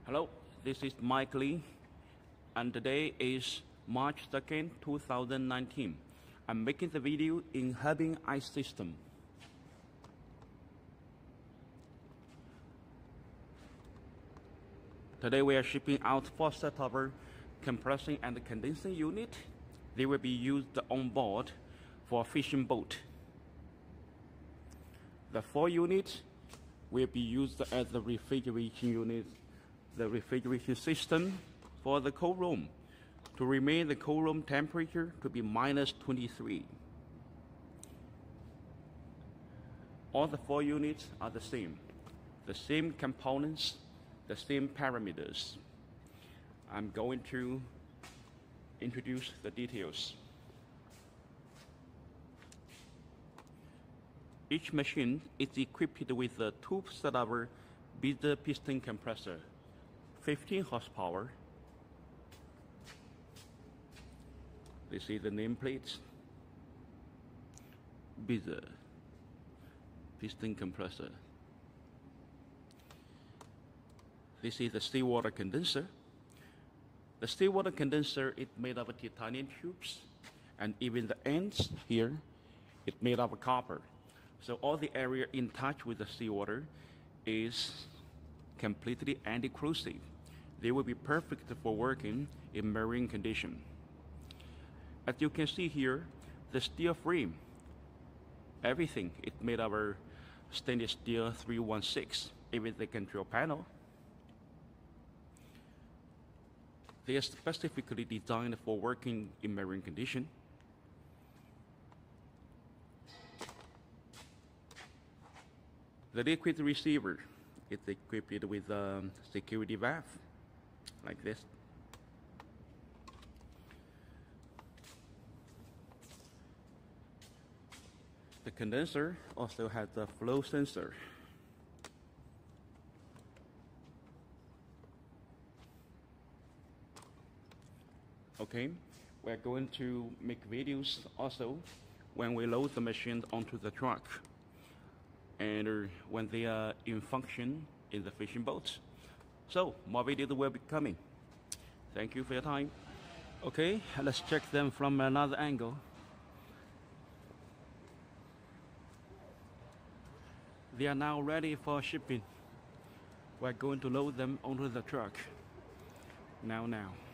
Hello, this is Mike Lee, and today is March 2nd, 2019. I'm making the video in Herbin Ice Systems. Today we are shipping out 4 sets of compressing and condensing unit. They will be used on board for a fishing boat. The 4 units will be used as the refrigeration unit, the refrigeration system for the cold room, to remain the cold room temperature to be minus 23. All the 4 units are the same components, the same parameters. I'm going to introduce the details. Each machine is equipped with a 2 set of Bitzer piston compressor, 15 horsepower. This is the nameplate. Bitzer piston compressor. This is the seawater condenser. The seawater condenser is made of titanium tubes, and even the ends here, it's made of copper. So all the area in touch with the seawater is completely anti-corrosive. They will be perfect for working in marine condition. As you can see here, the steel frame, everything is made of stainless steel 316, even the control panel. They are specifically designed for working in marine condition. The liquid receiver is equipped with a security valve, like this. The condenser also has a flow sensor. Okay, we're going to make videos also when we load the machines onto the truck and when they are in function in the fishing boats. So more videos will be coming. Thank you for your time. Okay, let's check them from another angle. They are now ready for shipping. We're going to load them onto the truck now.